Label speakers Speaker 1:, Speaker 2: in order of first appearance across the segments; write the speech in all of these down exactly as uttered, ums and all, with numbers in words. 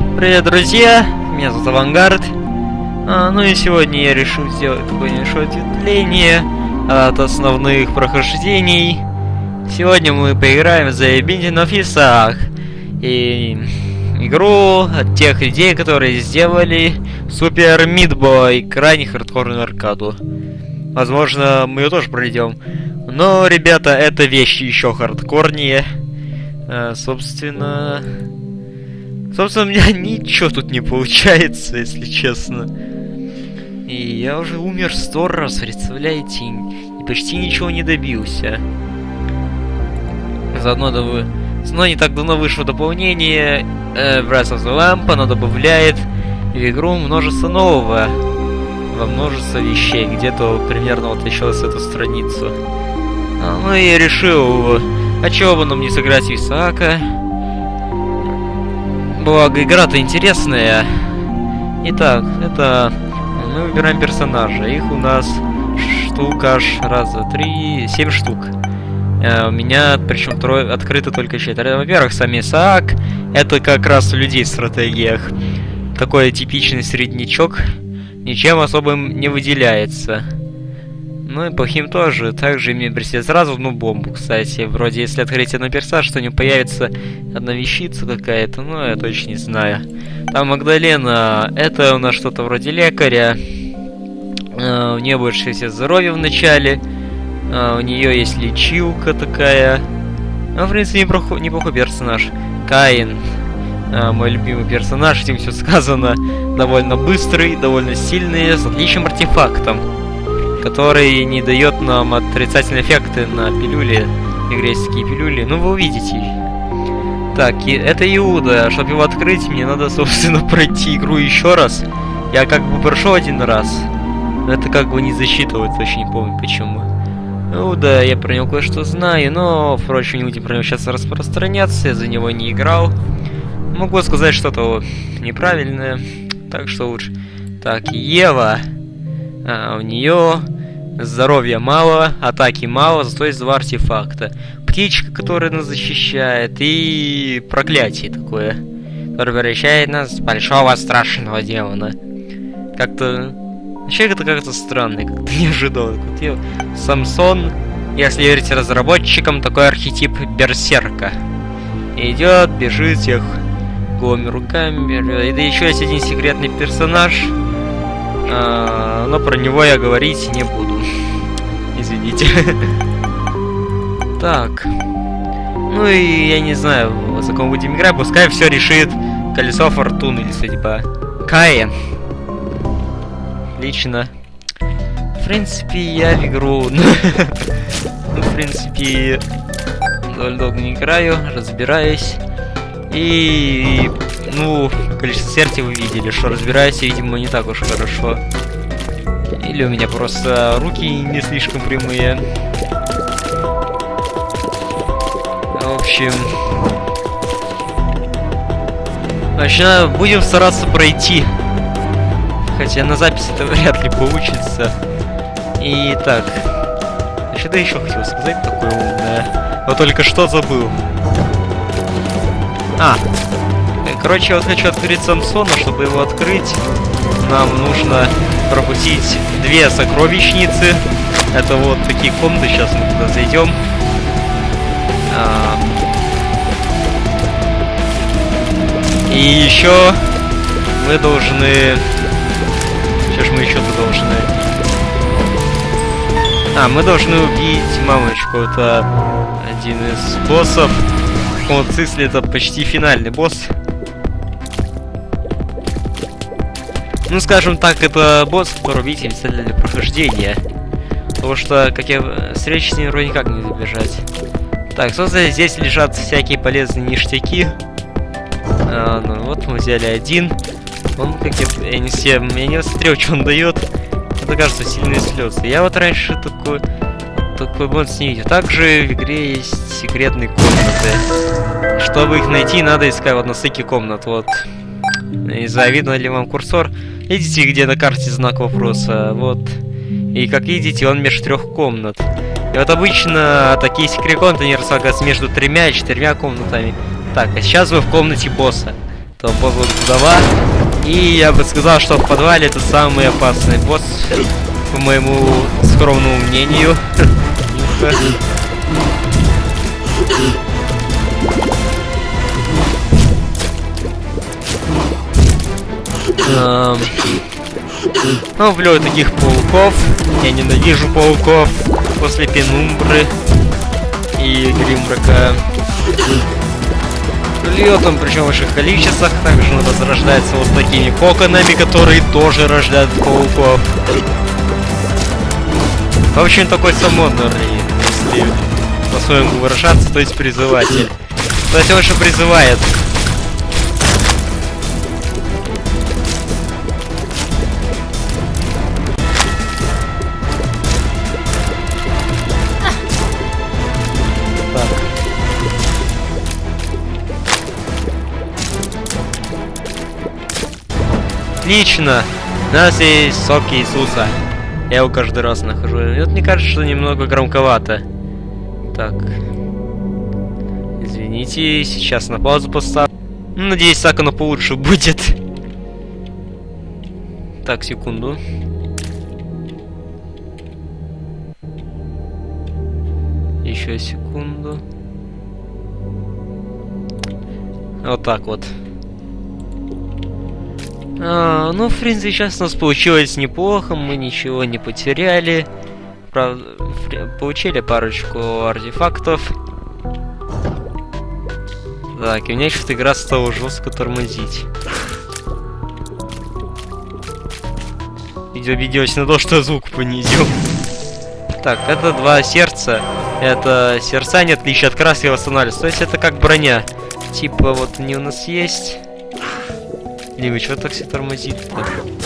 Speaker 1: Привет, друзья! Меня зовут Авангард. А, ну и сегодня я решил сделать такое небольшое ответвление от основных прохождений. Сегодня мы поиграем в The Binding of Isaac. И игру от тех людей, которые сделали Super Meat Boy, крайне хардкорную аркаду. Возможно, мы ее тоже пройдем. Но, ребята, эта вещь еще хардкорнее. А, собственно... Собственно, у меня ничего тут не получается, если честно. И я уже умер сто раз, представляете? И почти ничего не добился. Заодно дов... Но не так давно вышло дополнение э, Breath of the Lamp. Оно добавляет в игру множество нового. Во множество вещей. Где-то примерно вот еще с эту страницу. А, ну и я решил, а чего бы нам не сыграть в Исаака? Благо, игра-то интересная. Итак, это... Мы выбираем персонажа. Их у нас штук аж раз, два, три, семь штук. Э, у меня, причем, трое... открыто только четыре. Во-первых, сам Исаак. Это как раз у людей в стратегиях. Такой типичный среднячок. Ничем особым не выделяется. Ну и плохим тоже. Также мне присесть сразу одну бомбу, кстати. Вроде, если открыть одну персонаж, что у него появится одна вещица какая-то. Ну, я точно не знаю. Там Магдалена. Это у нас что-то вроде лекаря. Uh, у нее больше всего здоровья в начале. Uh, у нее есть лечилка такая. Ну, в принципе, неплохой, неплохой персонаж. Каин. Uh, мой любимый персонаж. Этим все сказано. Довольно быстрый, довольно сильный, с отличным артефактом, который не дает нам отрицательные эффекты на пилюли. В игре есть такие пилюли. Ну, вы увидите. Так, и это Иуда. Чтобы его открыть, мне надо, собственно, пройти игру еще раз. Я как бы прошел один раз. Но это как бы не засчитывается, очень не помню почему. Ну да, я про него кое-что знаю, но, впрочем, не будем про него сейчас распространяться. Я за него не играл. Могу сказать что-то неправильное. Так что лучше. Так, Ева. А, у нее здоровья мало, атаки мало, зато есть два артефакта. Птичка, которая нас защищает, и проклятие такое, которое превращает нас в большого страшного демона. Как-то... Вообще это как-то странно, как-то не ожидал. Вот я... Самсон, если верить разработчикам, такой архетип берсерка. Идет, бежит всех голыми руками. И да еще есть один секретный персонаж. А, но про него я говорить не буду. Извините. Так. Ну и я не знаю, за кого будем играть. Пускай все решит колесо фортуны или судьба. Каин. Отлично. В принципе, я в игру... Ну, в принципе, довольно долго не играю, разбираюсь. И... Ну, количество смерти вы видели, что разбираюсь, видимо, не так уж хорошо. Или у меня просто руки не слишком прямые. В общем... Начинаю, будем стараться пройти. Хотя на записи это вряд ли получится. И так. Что-то еще хотел сказать такое умное. Но только что забыл. А! Короче, я вот хочу открыть Самсона. Чтобы его открыть, нам нужно пропустить две сокровищницы. Это вот такие комнаты. Сейчас мы туда зайдем. А... И еще мы должны... Что ж мы еще тут должны? А, мы должны убить мамочку. Это один из боссов. В каком смысле это почти финальный босс. Ну, скажем так, это босс, который убить обязательно для прохождения. Потому что, как я встречи с ним вроде никак не забежать. Так, собственно, здесь лежат всякие полезные ништяки. А, ну вот мы взяли один. Он, как я, я не всем, я не смотрел, что он дает. Это, кажется, сильные слезы. Я вот раньше такой, такой бонус не видел. Также в игре есть секретные комнаты. Чтобы их найти, надо искать вот на стыке комнат. Вот. Не знаю, видно ли вам курсор. Видите, где на карте знак вопроса? Вот. И как видите, он между трех комнат. И вот обычно такие секретные комнаты не располагаются между тремя и четырьмя комнатами. Так, а сейчас вы в комнате босса. Это босс вдова. И я бы сказал, что в подвале это самый опасный босс, по моему скромному мнению. Ну, люблю таких пауков. Я ненавижу пауков после Пенумбры и Гримбрака. Льет он, причем в больших количествах. Также он возрождается вот такими коконами, которые тоже рождают пауков. В общем, такой самонный, если по-своему выражаться, то есть призыватель. То есть он же призывает. Отлично! У нас есть сок Иисуса. Я его каждый раз нахожу. И вот мне кажется, что немного громковато. Так. Извините, сейчас на паузу поставлю. Ну, надеюсь, так оно получше будет. Так, секунду. Еще секунду. Вот так вот. А, ну, в принципе, сейчас у нас получилось неплохо, мы ничего не потеряли. Правда, получили парочку артефактов. Так, и у меня что-то игра стала жестко тормозить. Видео обиделось на то, что звук понизил. Так, это два сердца. Это сердца не отличие от краски восстанавливаются. То есть это как броня. Типа, вот они у нас есть. Или что так все тормозит-то?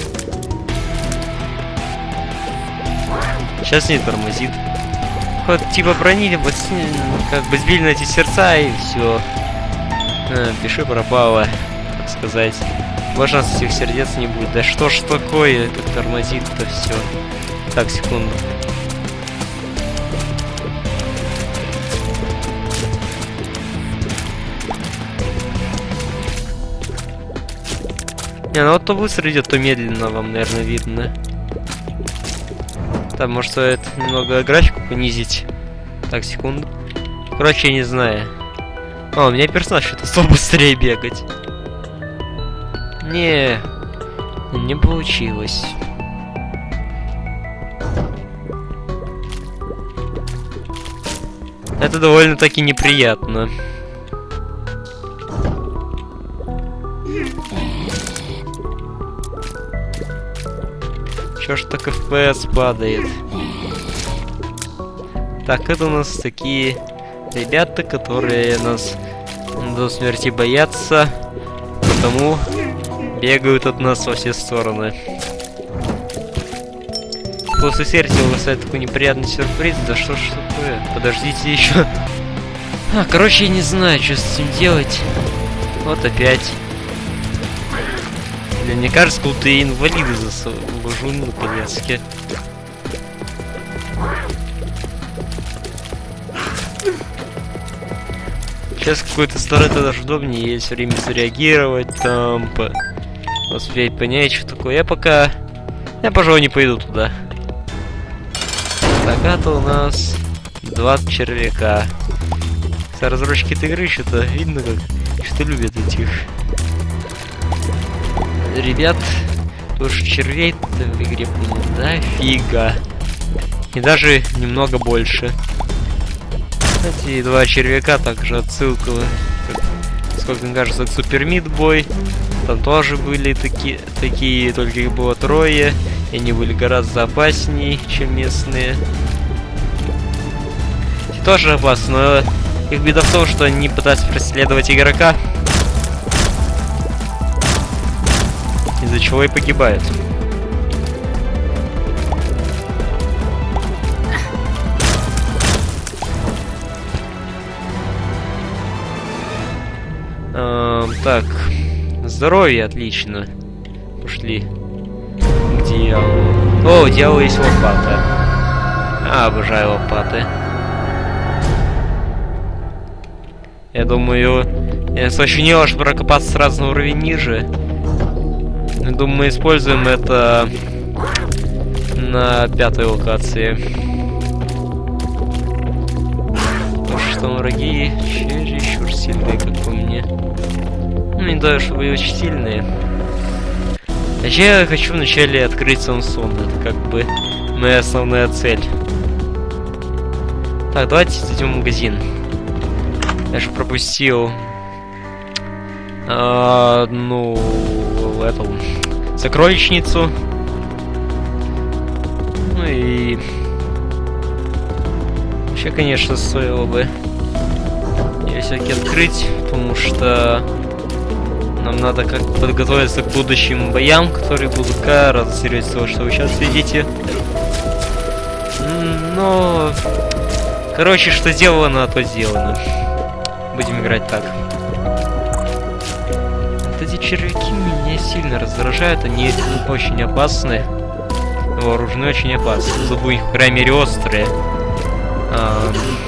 Speaker 1: Сейчас не тормозит. Вот типа брони, либо как бы сбили на эти сердца и все. А, пиши пропало, так сказать. Больше нас этих сердец не будет. Да что ж такое, это тормозит-то все. Так, секунду. Не, ну вот то быстро идет, то медленно, вам, наверное, видно. Там, может, стоит немного графику понизить. Так, секунду. Короче, я не знаю. О, у меня персонаж что-то стал быстрее бегать. Не, не получилось. Это довольно-таки неприятно. Чё ж так эф пи эс падает? Так, это у нас такие ребята, которые нас до смерти боятся, потому бегают от нас во все стороны. После смерти угасает такой неприятный сюрприз. Да что ж такое? Подождите еще. А, короче, я не знаю, что с этим делать. Вот опять. Блин, мне кажется, будто я инвалиды завожу на коляске. Сейчас какой-то старый даже удобнее, есть время среагировать, там, по... успеть понять, что такое. Я пока... Я, пожалуй, не пойду туда. Так, это у нас два червяка. Кстати, разработчики этой игры что-то видно, как что любят этих ребят. Тоже червей-то в игре, да, фига. И даже немного больше. Эти два червяка, также отсылка, как, сколько мне кажется, к Super Meat Boy. Там тоже были такие, такие, только их было трое. И они были гораздо опаснее, чем местные. И тоже опасно, но их беда в том, что они пытаются преследовать игрока. Из-за чего и погибают. Эм, так, здоровье, отлично. Пошли. К дьяволу. О, у дьявола есть лопата. А, обожаю лопаты. Я думаю, Я ощущение, что прокопаться сразу на уровень ниже. Я думаю, мы используем это на пятой локации. Потому что там враги чересчур сильные, как по мне. Ну, не знаю, что вы очень сильные. А я хочу вначале открыть Самсон. Это как бы моя основная цель. Так, давайте зайдем в магазин. Я же пропустил а, ну эту сокровищницу. Ну и вообще, конечно, стоило бы ее все-таки открыть, потому что нам надо как подготовиться к будущим боям, которые будут гораздо серьезнее того, что вы сейчас видите. Но, короче, что сделано, то сделано. Будем играть так. Вот эти червяки меня сильно раздражают, они очень опасны. Вооружены очень опасны. Зубы их, по крайней мере, острые. А...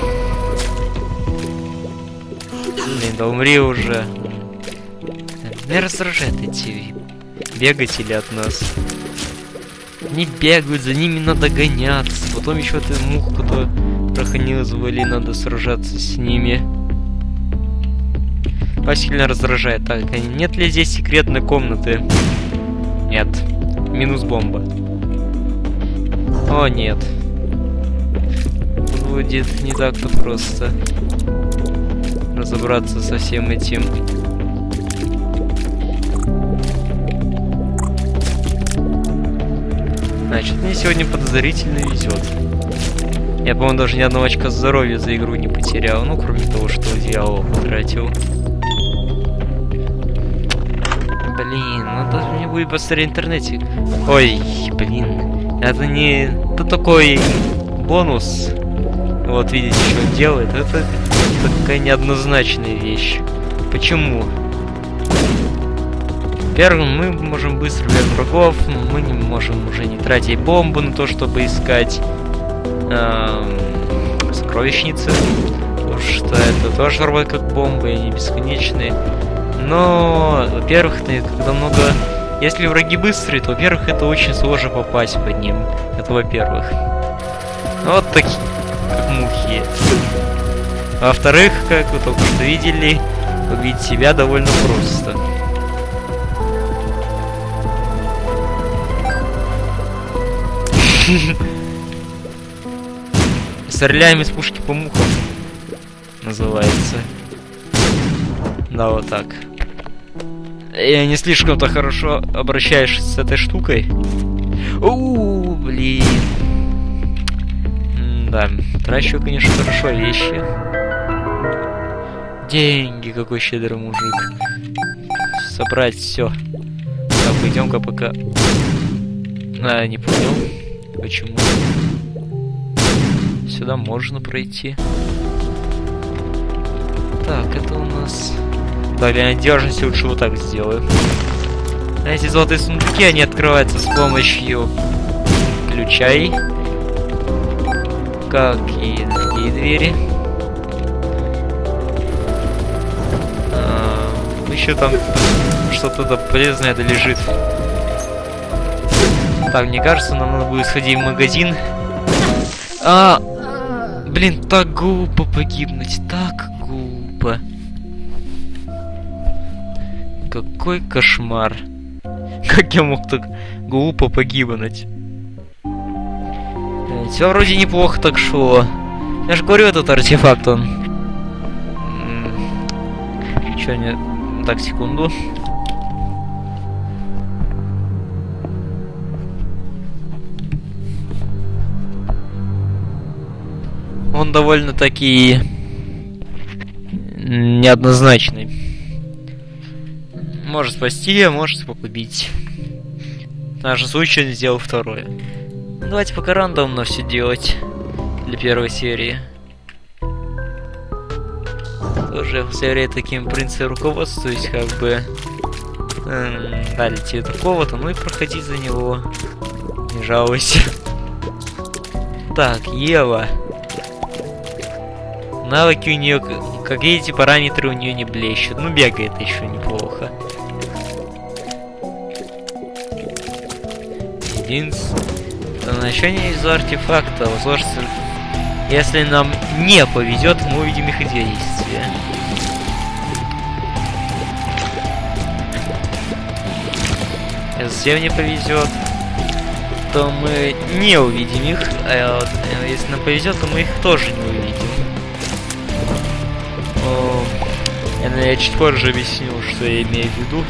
Speaker 1: Блин, да умри уже. Меня раздражают эти бегатели от нас. Они бегают, за ними надо гоняться. Потом еще эту муху, которую проходили, надо сражаться с ними. Вас сильно раздражает. Так, нет ли здесь секретной комнаты? Нет. Минус бомба. О, нет. Будет не так-то просто разобраться со всем этим. Значит, мне сегодня подозрительно везет. Я, по-моему, даже ни одного очка здоровья за игру не потерял. Ну, кроме того, что дьявол потратил. Блин, надо мне будет посмотреть в интернете. Ой, блин. Это не... Это такой бонус. Вот, видите, что он делает. Это такая неоднозначная вещь. Почему? Первым, мы можем быстро убивать врагов. Мы не можем уже не тратить бомбу на то, чтобы искать эм, сокровищницы. Потому что это тоже работает как бомбы, и они бесконечные. Но, во-первых, когда много... Если враги быстрые, то, во-первых, это очень сложно попасть по ним. Это во-первых. Вот такие, как мухи. А во-вторых, как вы только что видели, убить себя довольно просто. Стреляем из пушки по мухам. Называется. Да, вот так. Я не слишком-то хорошо обращаюсь с этой штукой. Ууу, блин. Да, трачу, конечно, хорошо вещи. Деньги, какой щедрый мужик. Собрать все. Так, пойдем-ка пока. А, не понял. Почему? Сюда можно пройти. Так, это у нас... Да, для надежности лучше вот так сделаю. А эти золотые сундуки, они открываются с помощью ключей. Как и другие двери. А, еще там что-то полезное да лежит. Так, мне кажется, нам надо будет сходить в магазин. А, блин, так глупо погибнуть, так глупо. Какой кошмар. Как я мог так глупо погибнуть? Все вроде неплохо так шло. Я же говорю, этот артефакт, он... Чё, не... Так, секунду. Он довольно-таки неоднозначный. Может спасти, а может побить. В нашем случае он сделал второе. Давайте пока рандомно все делать для первой серии. Тоже в серии таким принципом руководствуюсь, как бы эм, дали тебе такого-то, ну и проходи за него. Не жалуйся. Так, Ева. Навыки у нее какие-то параметры у нее не блещут. Ну, бегает еще неплохо. Единственное, значение из артефакта. Если нам не повезет, мы увидим их действия. Если не повезет, то мы не увидим их, а вот, если нам повезет, то мы их тоже не увидим. О, я, я чуть позже объясню, что я имею в виду.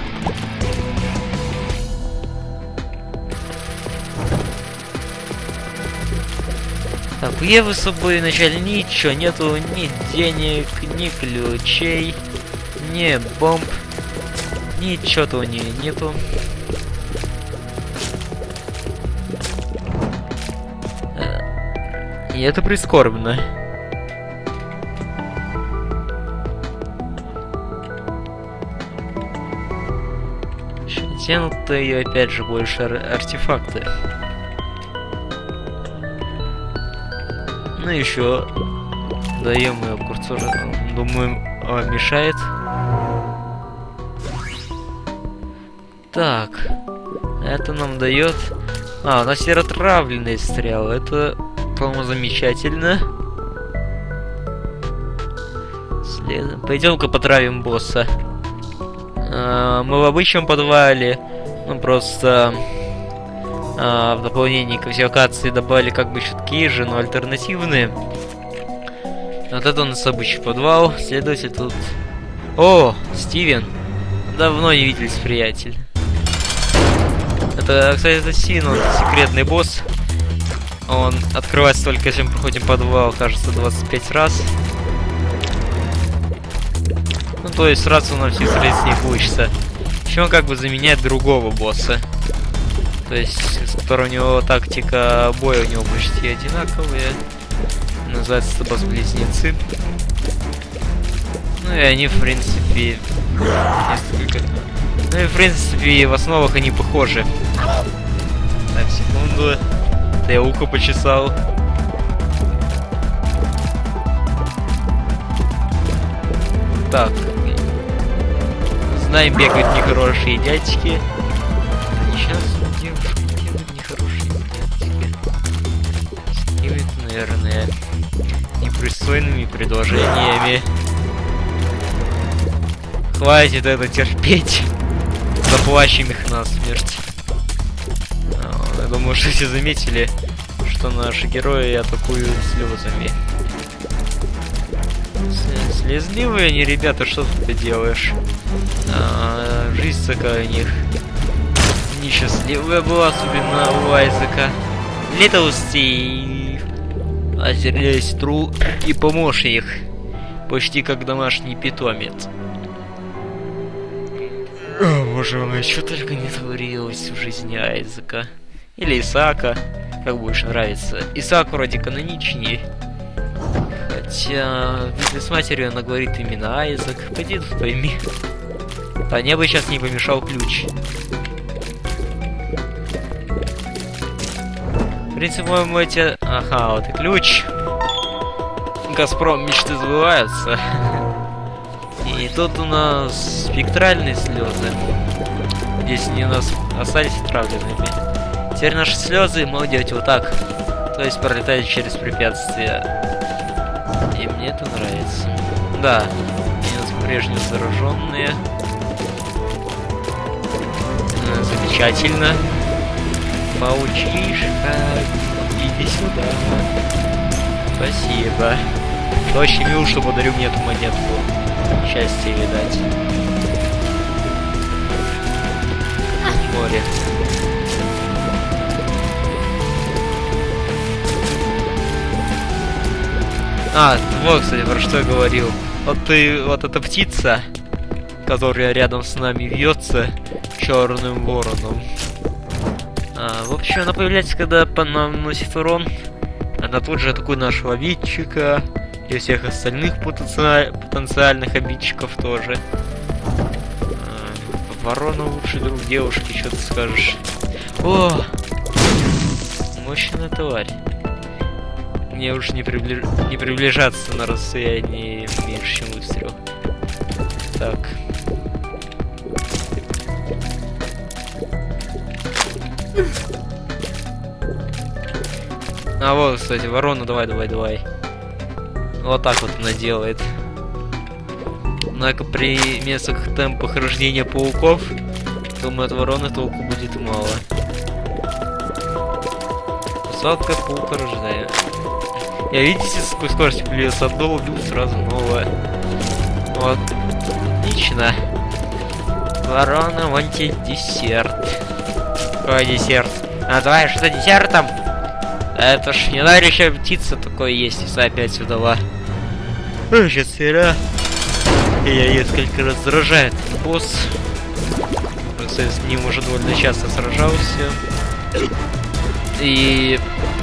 Speaker 1: Так, у Евы с собой вначале ничего нету, ни денег, ни ключей, ни бомб, ничего-то у нее нету. И это прискорбно. Тянут ее опять же больше ар артефакты. Ну еще даем ее огурцу, думаю, мешает. Так, это нам дает. А, у нас серотравленные стрелы. Это, по-моему, замечательно. След... Пойдем-ка потравим босса. А, мы в обычном подвале, ну просто а, в дополнение к локации добавили как бы еще такие же, но альтернативные. Вот это у нас обычный подвал. Следователь тут. О, Стивен. Давно не виделись, приятель. Это, кстати, это Син, он секретный босс. Он открывается только если мы проходим подвал, кажется, двадцать пять раз. Ну, то есть сразу нам все средств не получится. Еще он как бы заменяет другого босса. То есть, с которого у него тактика боя у него почти одинаковые. Называется это босс-близнецы. Ну и они, в принципе, несколько... Ну и, в принципе, в основах они похожи. Так, секунду. Да я ухо почесал. Так. Знаем, бегают нехорошие дядьки. Они сейчас девушки делают нехорошие дядьки. С какими-то, наверное, непристойными предложениями. Хватит это терпеть. Заплачем их насмерть. Я думаю, что все заметили, что наши герои атакуют слезами. Слезливые они, ребята, что ты делаешь? А, жизнь такая у них несчастливая была, особенно у Айзека. Литл Стив, озерняй сестру и поможешь их, почти как домашний питомец. О, боже мой, что только не творилось в жизни Айзека. Или Исаака, как больше нравится. Исаак вроде каноничнее. Хотя, если с матерью она говорит именно Айзек, пойди тут пойми. А мне бы сейчас не помешал ключ. В принципе, по-моему, эти... Ага, вот и ключ. Газпром, мечты сбываются. И тут у нас спектральные слезы. Здесь они у нас остались отравленными. Теперь наши слезы могут делать вот так. То есть пролетать через препятствия. И мне это нравится. Да, они у нас по-прежнему зараженные. Замечательно. Паучишка, иди сюда. Спасибо. Ты очень мил, что подарил мне эту монетку. Счастье, видать. Море. А, вот, кстати, про что я говорил. Вот ты, вот эта птица, которая рядом с нами вьется черным вороном. А, в общем, она появляется, когда по нам наносит урон. Она тут же атакует нашего обидчика и всех остальных потенци... потенциальных обидчиков тоже. А, ворона лучший друг девушки, что ты скажешь? О, мощная тварь. Мне уж не, приближ... не приближаться на расстоянии меньше больше, чем выстрел. Так. А вот, кстати, ворона, давай, давай, давай. Вот так вот она делает. Однако при местных темпах рождения пауков, думаю, от вороны толку будет мало. Посадка паука рождает. Я, видите, с какой скоростью плюется одно, убил сразу новое. Вот. Отлично. Ворона, вон тебе десерт. Какой десерт? Называешь что десертом? Это ж не знаю, еще птица такое есть, если опять сюда ла. Сейчас сыра. Я несколько раз сражает босс. Просто с ним уже довольно часто сражался. И...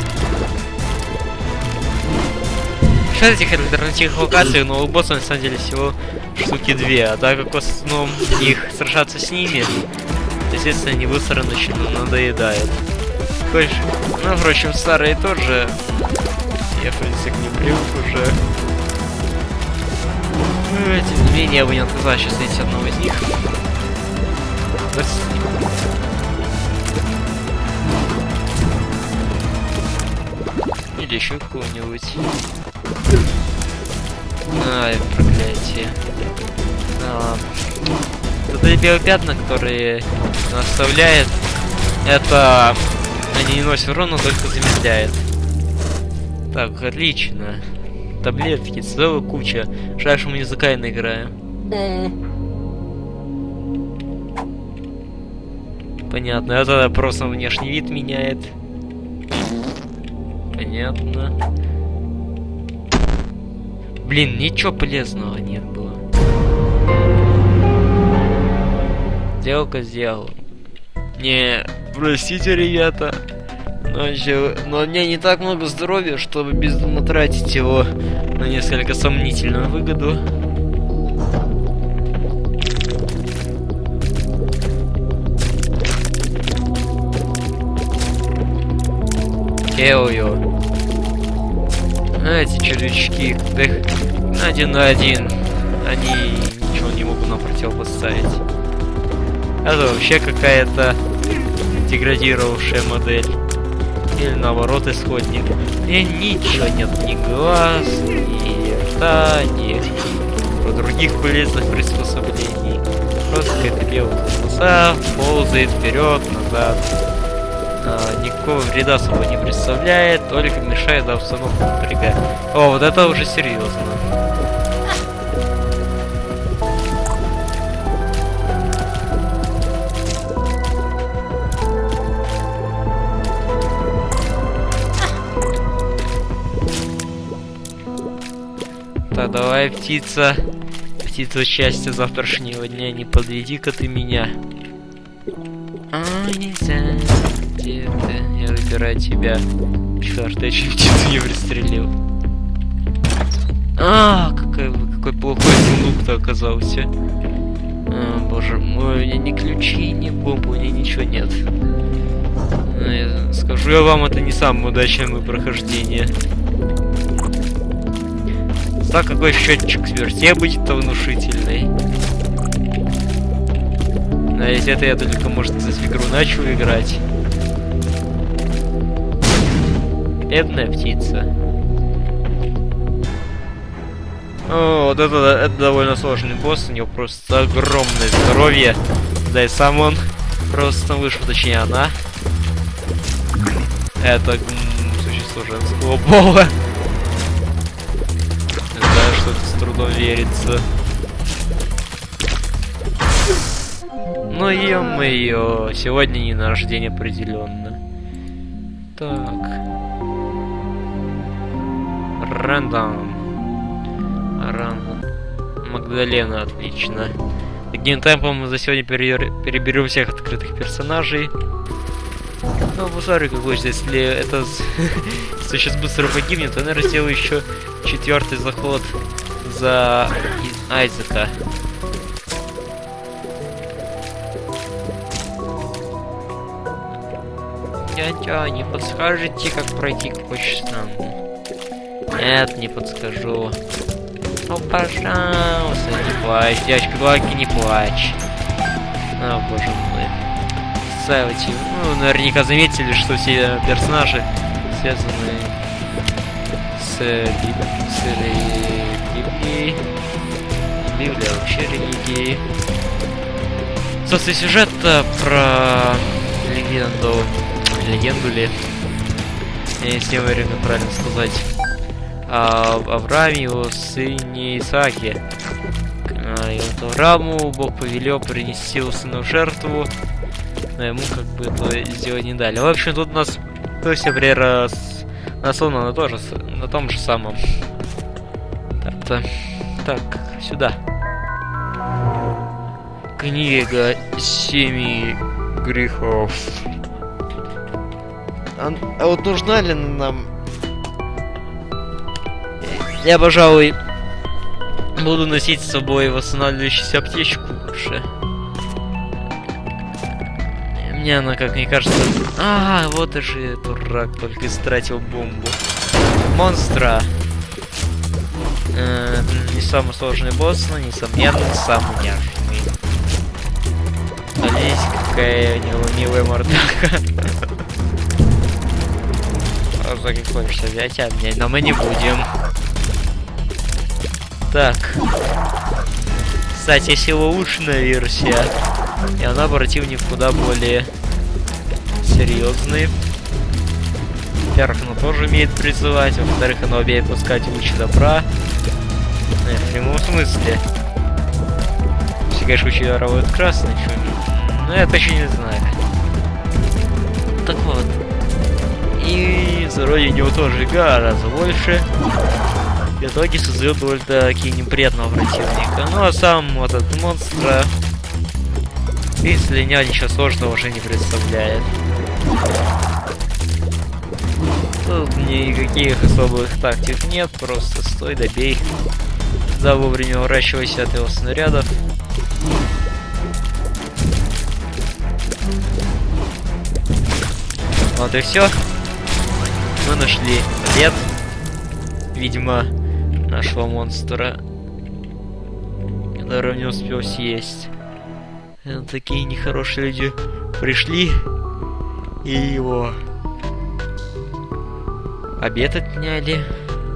Speaker 1: Что этих альтернативных локаций, но у босса на самом деле всего штуки две. А так как в основном их сражаться с ними, естественно, они быстро начинают надоедают. Ну, впрочем, старые тоже. Я, в принципе, к ним привык уже. Но, тем не менее, я бы не отказал сейчас найти одного из них. Или еще кого-нибудь. Ай, проклятие. Да ладно. Тут эти белые пятна, которые оставляет, это... Они не носят урона, только замедляет. Так, отлично. Таблетки, целая куча. Жаль, что мы не за Каина играем. Понятно, это просто внешний вид меняет. Понятно. Блин, ничего полезного нет было. Сделка сделала. Не, простите, ребята, но, еще, но у меня не так много здоровья, чтобы бездумно тратить его на несколько сомнительную выгоду. Келью. Эти червячки, да, один на один, они ничего не могут нам противопоставить. Это вообще какая-то деградировавшая модель. Или наоборот исходник. И ничего нет, ни глаз, ни рта, ни других полезных приспособлений. Просто какая-то белая полоса ползает вперед, назад. А, никакого вреда собой не представляет, только мешает обстановку напрягать. О, вот это уже серьезно. Так, давай, птица. Птица счастья завтрашнего дня, не подведи-ка ты меня. А, нельзя. Где ты? Я выбираю тебя. Черт, я чуть птицу не пристрелил. А, какой, какой плохой сундук-то оказался. А, боже мой, у меня ни ключи, ни бомбы, у меня ничего нет. Скажу я вам, это не самое удачное прохождение. Так, какой счетчик смерти будет-то внушительный. А если это я только, может, в игру начал играть. Бедная птица. О, вот это, это довольно сложный босс, у него просто огромное здоровье. Да и сам он просто вышел, точнее она. Это существо женского пола. Да, что-то с трудом верится. Ну ё-моё, сегодня не на наш день определенно. Так. Рандом. Рандом. Магдалена, отлично. Таким темпом мы за сегодня переберем всех открытых персонажей. Ну, посмотри, какой же, если это если сейчас быстро погибнет, то, наверное, сделаю еще четвертый заход за Айзека. Дядя, не подскажете, как пройти к почтам? Нет, не подскажу. Ну, пожалуйста, не плачь, девочка, Глаки, не плачь. О, боже мой. Ставите, ну, наверняка заметили, что все персонажи связаны с Библией, с Библией. Библия вообще религией. Собственно, сюжет про легенду, легенду ли, если время правильно сказать, о Аврааме, его сыне Исааке. И вот Аврааму Бог повелел принести его сына в жертву, но ему как бы это сделать не дали. В общем, тут у нас, то есть, например, насловно на, тоже, на том же самом. Так-то. Так, сюда. Книга Семи грехов. А, а вот нужна ли нам... Я, пожалуй, буду носить с собой восстанавливающуюся аптечку лучше. Мне она, как мне кажется... А, вот же дурак, только истратил бомбу. Монстра. Э, не самый сложный босс, но, несомненно, самый няшный. Смотрите, какая у него милая мордака. За как хочешь взять обнять, но мы не будем. Так. Кстати, есть его улучшенная версия. И она противник куда более серьезный. Во-первых, она тоже умеет призывать, во-вторых, она умеет пускать луч добра. Ну, в прямом смысле. Все, конечно, очень воруют красный, но я точно не знаю. Так вот. И здоровье у него тоже гораздо больше. В итоге создает довольно-таки неприятного противника. Ну а сам вот этот монстр, если нет, ничего сложного уже не представляет. Тут никаких особых тактик нет, просто стой, добей. Да, вовремя уворачивайся от его снарядов. Вот и все. Мы нашли обед. Видимо, нашего монстра, который не успел съесть. Это такие нехорошие люди пришли и его обед отняли.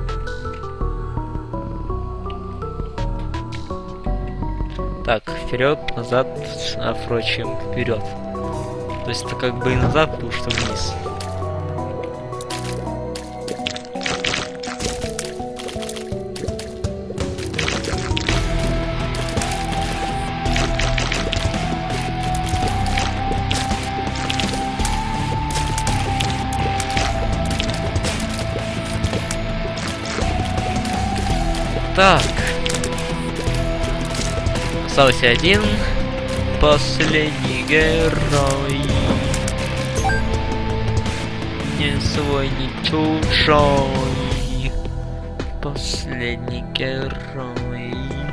Speaker 1: Так, вперед, назад, а впрочем, вперед. То есть это как бы и назад, потому что вниз. Так. Остался один. Последний герой. Не свой, не чужой. Последний герой.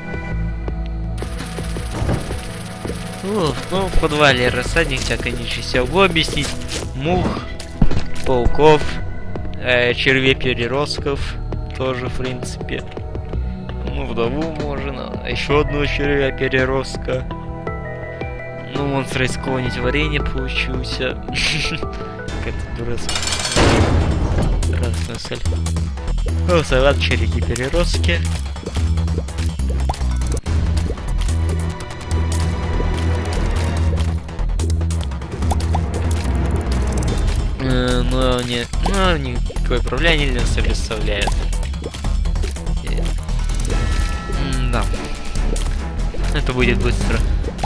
Speaker 1: Ух, ну в подвале рассадник, всякой нечисти. Могу объяснить. Мух, пауков, э, червей-переростков. Тоже, в принципе. Ну, вдову можно, а еще одну червя-переростка. Ну, монстра из какого-нибудь варенья получился. Какая-то дурацкая мысль. О, салат, червяки-переростки. Но не, ну, никакой проблемы не представляет. Да. Это будет быстро.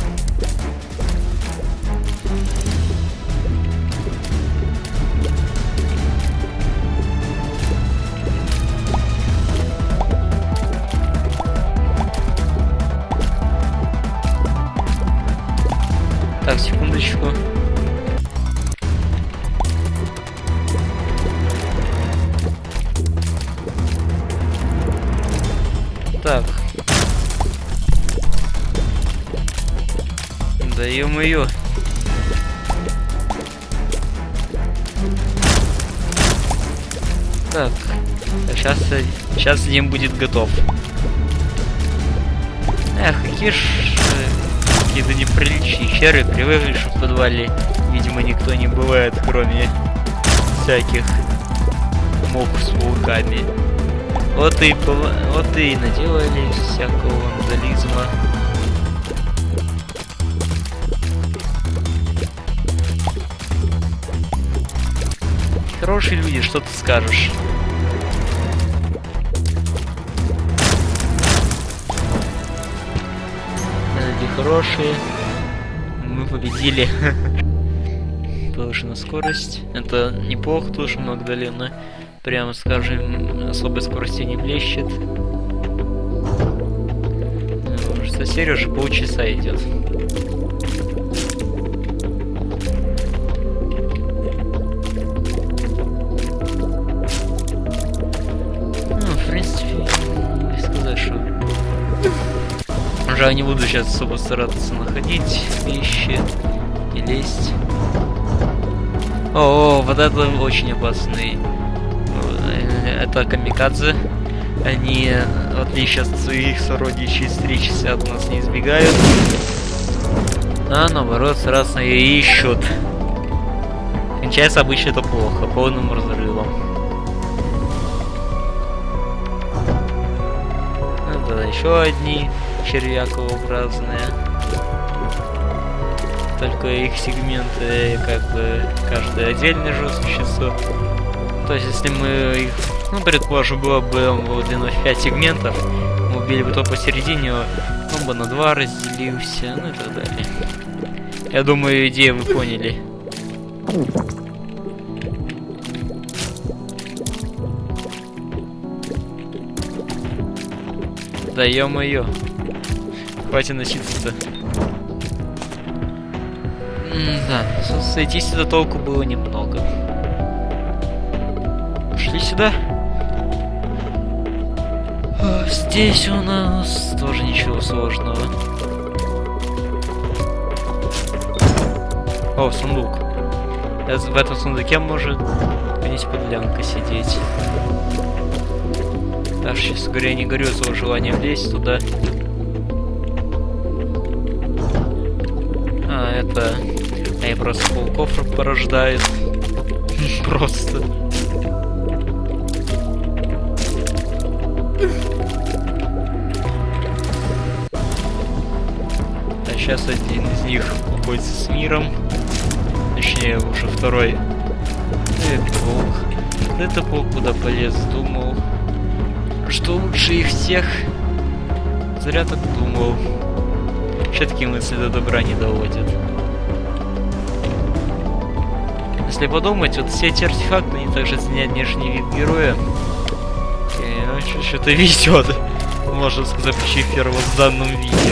Speaker 1: Так, секундочку. Так. Да ё-моё. Так. Сейчас, сейчас Дим будет готов. Эх, какие ж какие-то неприличные черви, привыкли, что в подвале, видимо, никто не бывает, кроме всяких моб с пауками. Вот и вот и наделали всякого вандализма. Хорошие люди, что ты скажешь? Люди хорошие. Мы победили. Повышена скорость. Это неплохо, потому что Магдалена, прямо скажем, особой скорости не блещет. Что серия уже полчаса идет. Я не буду сейчас особо стараться находить вещи и лезть. О, о, вот это очень опасный. Это камикадзе. Они, в отличие от своих сородичей, с три часа от нас не избегают. А наоборот, сразу ее ищут. Кончается обычно это плохо, полным разрывом. Это еще одни червякообразные. Только их сегменты как бы каждое отдельное же существо. То есть если мы их, ну предположим, было бы длиной в пять сегментов, мы убили бы то посередине, он бы на два разделился, ну и так далее. Я думаю, идею вы поняли. Да ё-моё. Хватит носиться-то. Да, сойтись сюда толку было немного. Шли сюда. О, здесь у нас тоже ничего сложного. О, сундук. В этом сундуке может здесь подлянка сидеть. Даже, честно говоря, не горю своего желания влезть туда. А, это... Они просто пауков порождают. Просто. А сейчас один из них уходится с миром. Точнее, уже второй. Это паук. Это паук куда полез, думал. Что лучше их всех? Зря так думал. Вообще такие мысли до добра не доводят. Если подумать, вот все эти артефакты, они также изменяют внешний вид героя. И что-то везет, можно сказать, почти в первозданном виде.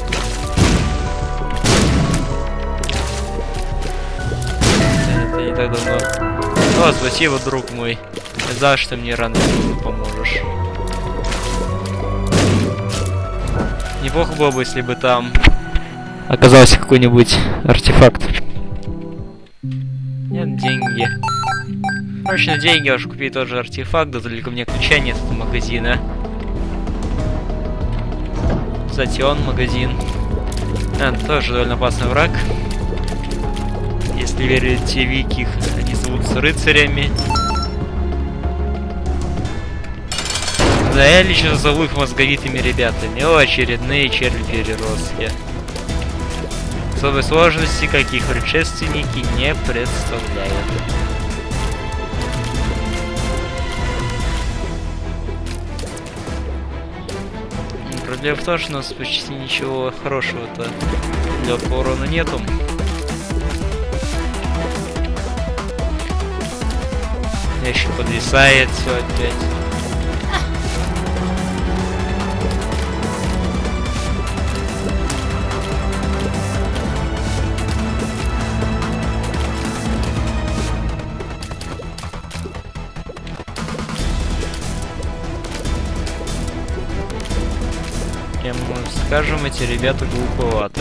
Speaker 1: Это не так давно. О, спасибо, друг мой. Я знаю, что мне рано поможешь. Неплохо было бы, если бы там оказался какой-нибудь артефакт. Нет, деньги. Короче, на деньги я уже купил тот же артефакт, да только у меня ключа нет от магазина. Кстати, он магазин. А, тоже довольно опасный враг. Если верить вики, они зовутся рыцарями. Да, я лично зову их мозговитыми ребятами. О, очередные черви-переростки. Особой сложности, как их предшественники, не представляют. Проблема в том, что у нас почти ничего хорошего-то для урона нету. Еще подвисает все опять. Прямо скажем, эти ребята глуповаты.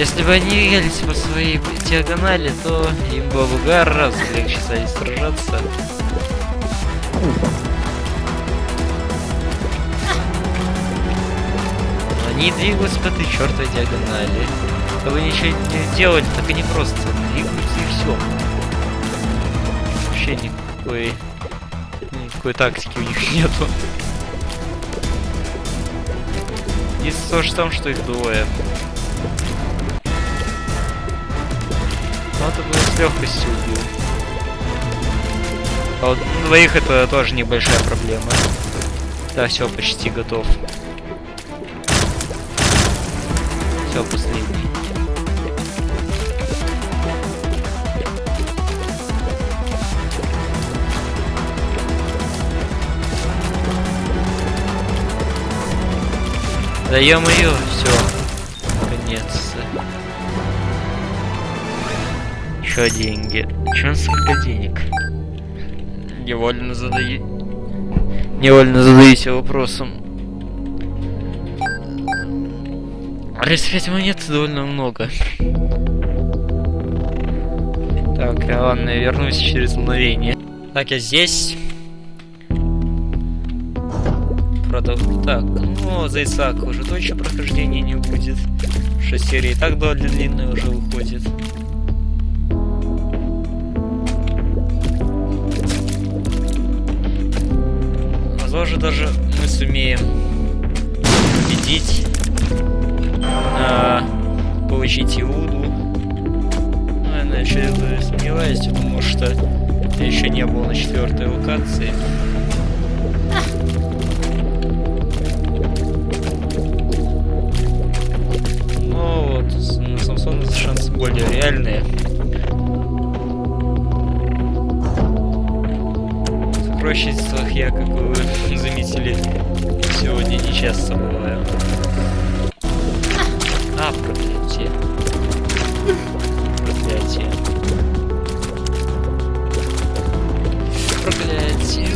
Speaker 1: Если бы они двигались по своей диагонали, то им было бы гораздо легче сражаться. Они двигаются по этой чертовой диагонали. Когда вы ничего не делали, так они просто двигаются и все. Вообще никакой, никакой тактики у них нету. Единственное то же там, что их двое. Но это бы с легкостью убил. А вот двоих это тоже небольшая проблема. Да, все, почти готов. Все, последний. Да ё-моё, все. Наконец-то. Еще деньги. Че сколько денег? Невольно задаю. Невольно задаюсь вопросом. тридцать пять монет довольно много. Так, ладно, я вернусь через мгновение. Так, я здесь. Продав... Так, ну, Зайцак уже точно прохождения не будет. шесть серий и так довольно длинная уже выходит. Возможно, даже мы сумеем победить, а, получить Иуду. Ну, я начал сомневаюсь, потому что я еще не был на четвертой локации. Но вот на Самсона шансы более реальные. В сокровищницах я, как вы заметили, сегодня не часто бываю. А, проклятие. Проклятие. Проклятие.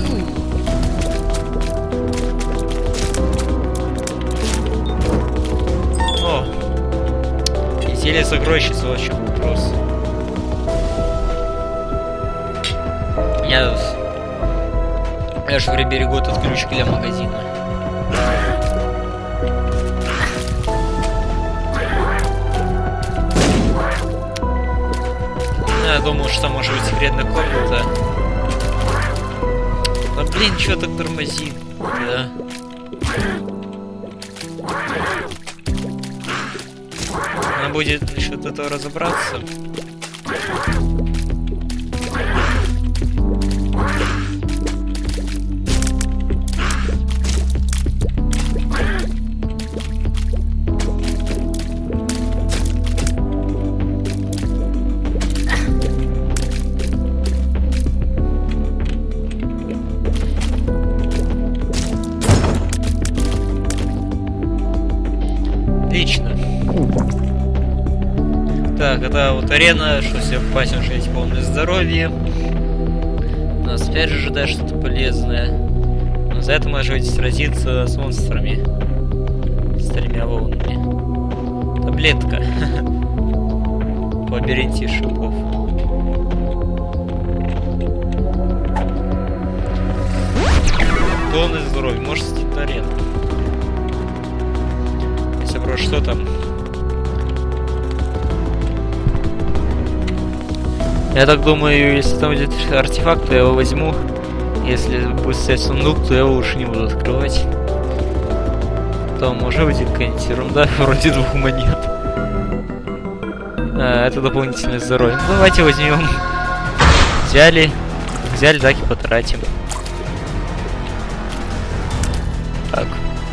Speaker 1: О! Изделие сокровищницы, вот в чем вопрос. Я... Я же приберегу этот ключ для магазина. Я думал, что может быть секретная комната. Да блин, чё так тормозит? Да. Надо будет насчет этого разобраться. Отлично. Так, это вот арена, что все попасть, что есть полное здоровье. Нас опять же ожидает что-то полезное. Но за это можно сразиться с монстрами. С тремя волнами. Таблетка. В лабиринте шипов. Полное здоровье. Может стать на арену. Если просто что там? Я так думаю, если там будет артефакт, то я его возьму. Если будет стоять сундук, то я его уж не буду открывать. Там уже будет какая-нибудь ерунда, вроде двух монет. А, это дополнительное здоровье. Ну, давайте возьмем. Взяли. Взяли, так и потратим. Так.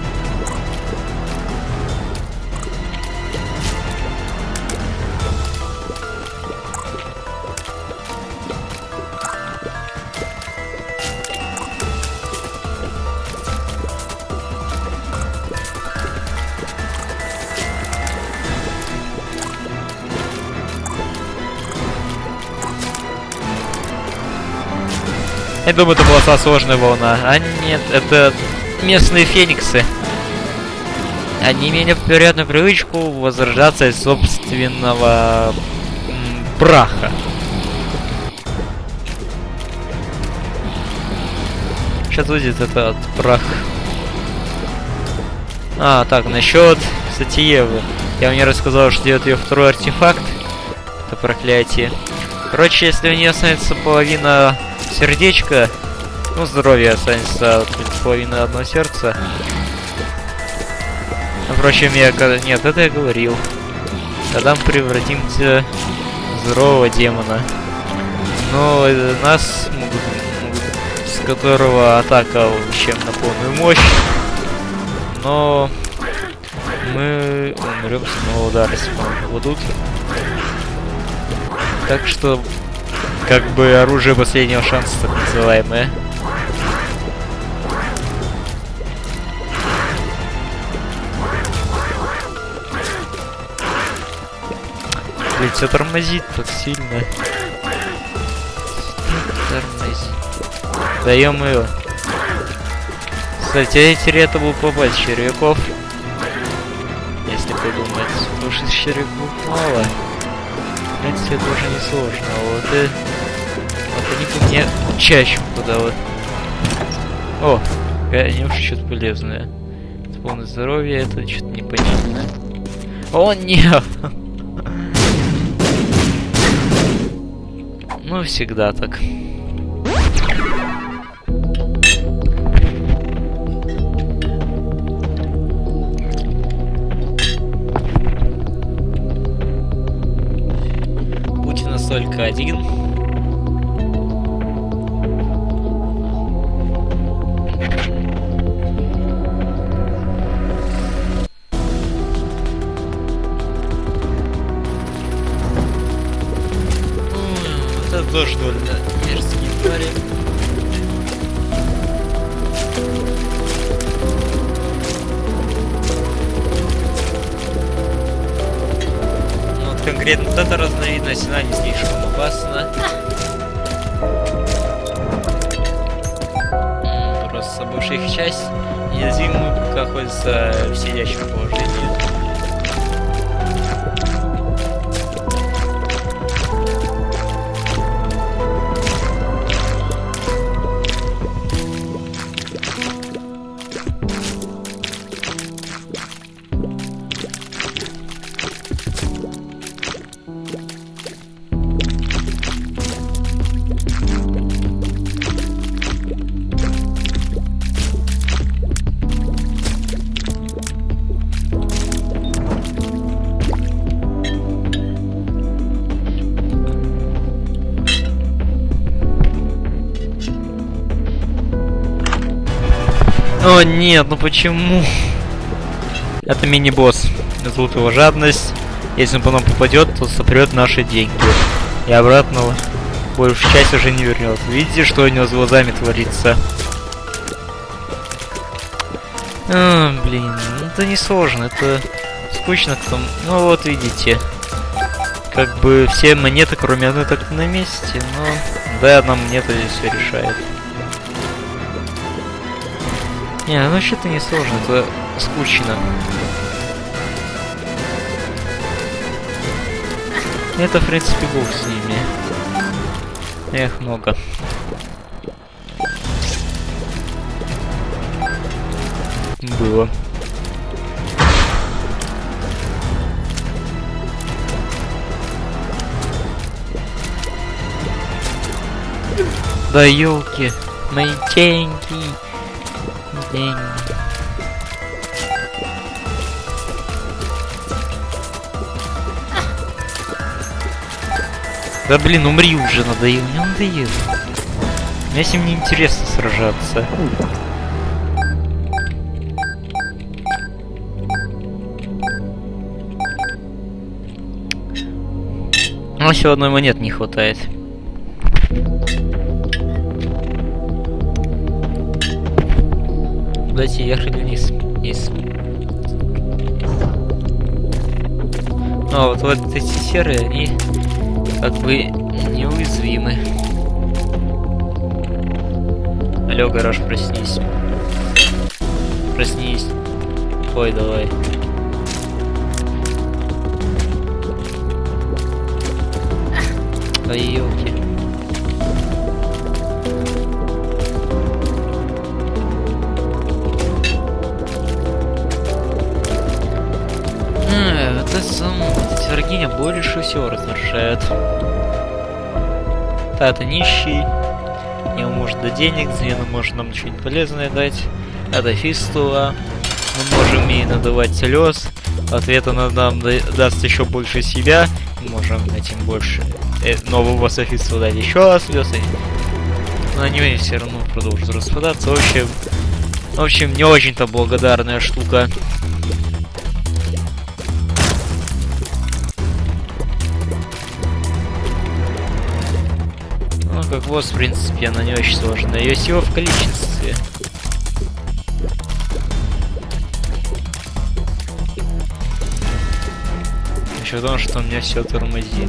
Speaker 1: Я думаю, это была самая сложная волна. А нет, это местные фениксы. они имели приятную привычку возрождаться из собственного м, праха. Сейчас будет этот прах. А, так, насчет Сатиевы. Я вам не рассказал, что делает ее второй артефакт. Это проклятие. Короче, если у нее останется половина сердечка, ну, здоровье останется половина одного сердца. Впрочем, я когда... Нет, это я говорил. Тогда мы превратимся в здорового демона. Но нас могут... с которого атака чем на полную мощь. Но мы умрем с одного удара, если по будут. Так что, как бы оружие последнего шанса, так называемое. Блин, все тормозит так сильно. Тормозит. Даем его. Кстати, теперь это был попасть червяков. Если подумать. Потому что червяков мало. В принципе, это уже не сложно. Вот, и... вот они по мне чаще куда вот. О, конечно, что-то полезное. Это полное здоровье, это что-то непонятное. О, нет! Ну, всегда так. Путь у нас только один. Это тоже довольно мерзкие твари. Ну вот конкретно вот эта разновидность, она не слишком опасна. Просто бывшая их часть неуязвимы, пока находится в сидящем положении. О нет, ну почему? Это мини-босс. Зовут его Жадность. Если он по нам попадет, то сопрет наши деньги. И обратно большую часть уже не вернет. Видите, что у него с глазами творится? А, блин, это не сложно, это скучно к тому. Ну вот видите. Как бы все монеты, кроме одной, так на месте, но да, одна монета здесь все решает. Не, ну вообще-то не сложно, это скучно. Это, в принципе, бог с ними. Эх, много. Было. Да ёлки, мои деньги. Деньги. Да блин, умри уже, надоел, не надоел. Мне с ним не интересно сражаться. Ну, всего одной монеты не хватает. Дайте ехать вниз. Вниз. Ну, а вот, вот эти серые, они как бы неуязвимы. Алло, гараж, проснись. Проснись. Ой, давай. Ой, ёлки. А, вот это сам Вергиня больше всего раздражает. Да, это нищий. Ему может дать денег, Зену может нам что-нибудь полезное дать. Это Фистула. Мы можем ей надавать слез. В ответ она нам да даст еще больше себя. Мы можем этим больше э, нового Фистула дать еще слез. Но они все равно продолжат распадаться. В общем, в общем, не очень-то благодарная штука. Ну, как босс, в принципе, она не очень сложная. Ее сила в количестве. Еще в том, что у меня все тормозит.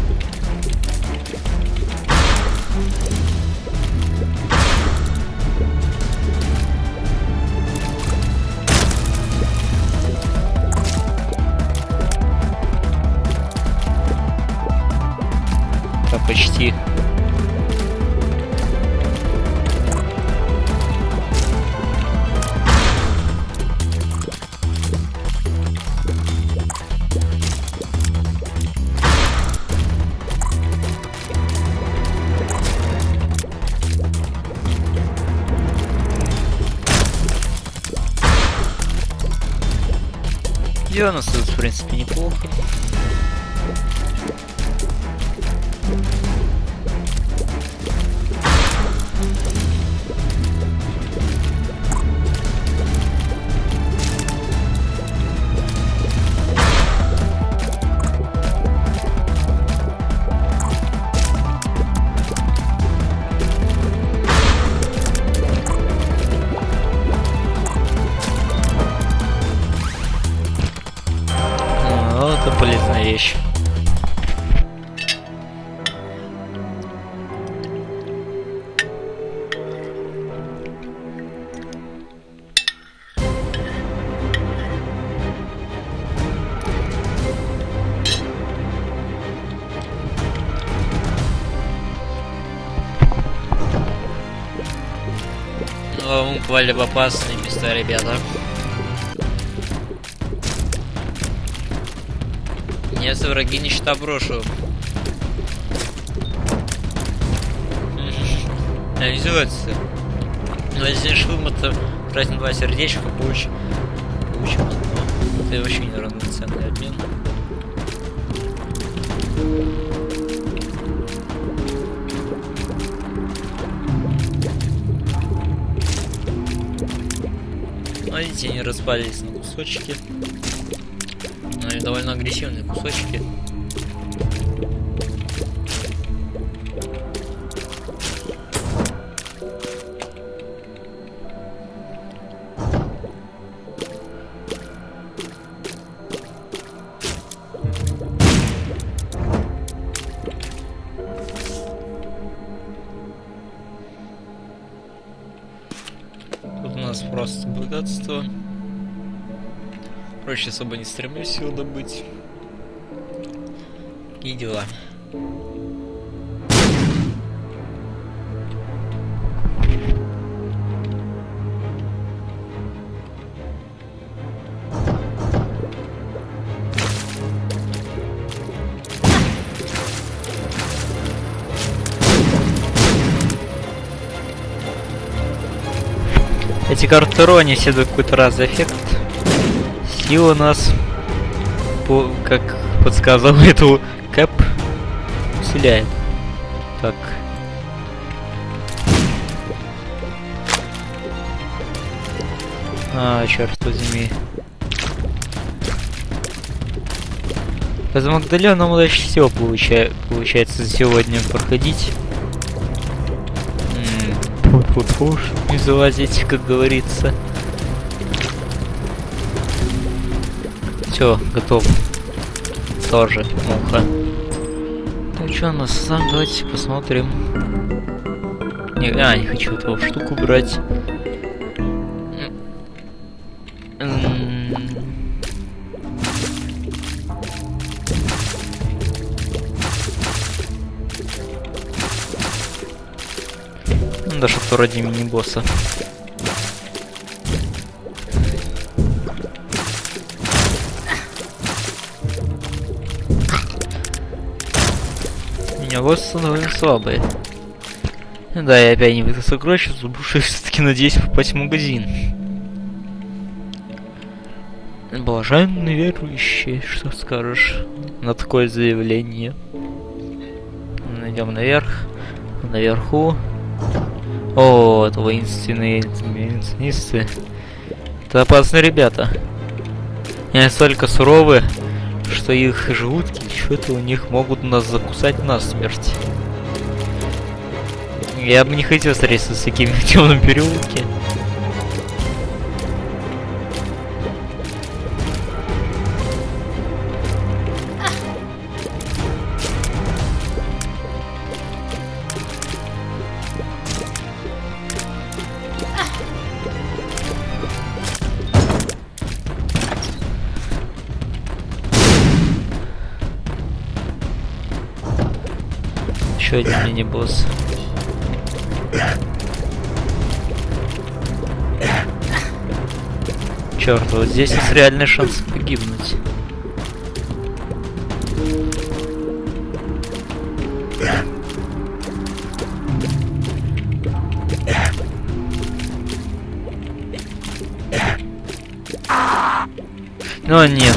Speaker 1: Да, почти. И у нас тут, в принципе, неплохо. Это полезная вещь. Ну, мы попали в опасные места, ребята. Если враги не счета брошу. Называется. Но если шум, это праздник два сердечка получим. Получим. Это вообще неравноценный обмен. Видите, они распались на кусочки. Но они довольно агрессивные кусочки. Тут у нас просто богатство. Проще особо не стремлюсь его добыть. И дела. Эти картеро, они все дают какой-то разный эффект. Сила нас, по, как подсказал эту кэп, усиляет. Так. А, черт возьми. Без Магдалена нам лучше всего получа получается сегодня проходить. Фу-фу-фу, не залазить, как говорится. Все, готов. Тоже плохо. Так, что у нас там? Давайте посмотрим. Не, а, не хочу эту штуку брать. Да что-то вроде мини-босса. Боссы довольно слабые. Да, я опять не выйду сокровищницу, потому что все-таки надеюсь попасть в магазин. Блаженный верующий, что скажешь на такое заявление? Идем наверх. Наверху. О, это воинственные воинственисты. Это опасные ребята. Они настолько суровы, что их желудки что-то у них могут нас закусать насмерть. Я бы не хотел встретиться с такими в темном переулке. Еще один мини-босс. Черт, вот здесь есть реальный шанс погибнуть. Но нет.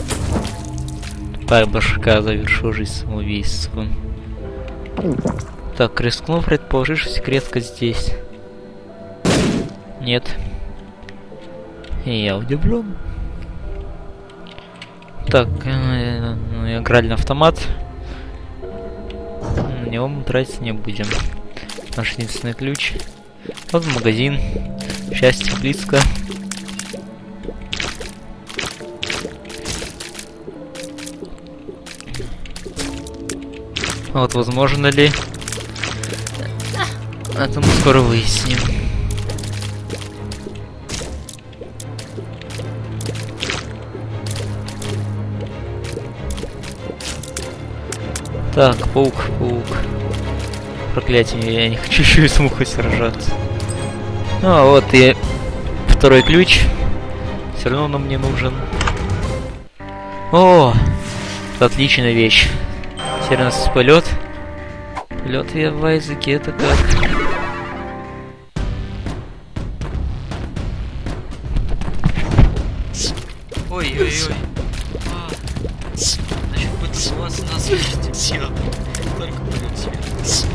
Speaker 1: Так, башка завершил жизнь самоубийством. Так, рискну предположить, что секретка здесь. Нет. И я удивлен. Так, э, э, игральный автомат. На него мы тратить не будем. Наш единственный ключ. Вот магазин. Счастье близко. Вот, возможно ли... Это мы скоро выясним. Так, паук, паук. Проклятие, я не хочу еще и с мухой сражаться. Ну, а вот и второй ключ. Все равно он мне нужен. О, это отличная вещь. Теперь у нас полет. Полет я в языке, это как? Ой-ой-ой. А, значит, будет у вас на свете все. Только полет себе.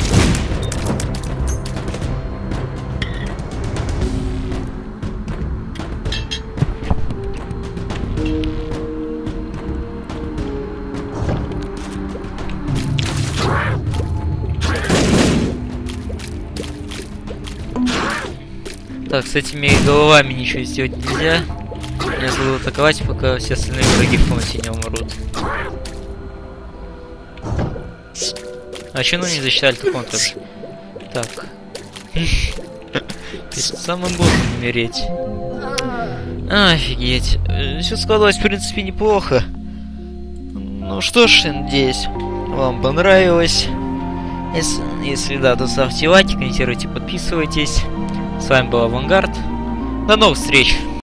Speaker 1: Так, с этими головами ничего сделать нельзя. Я буду атаковать, пока все остальные враги в комнате не умрут. А че ну не засчитали контур? Так. Перед самым боссом умереть. Офигеть. Все складывалось, в принципе, неплохо. Ну что ж, надеюсь, вам понравилось. Если, если да, то ставьте лайки, комментируйте, подписывайтесь. С вами был Авангард. До новых встреч!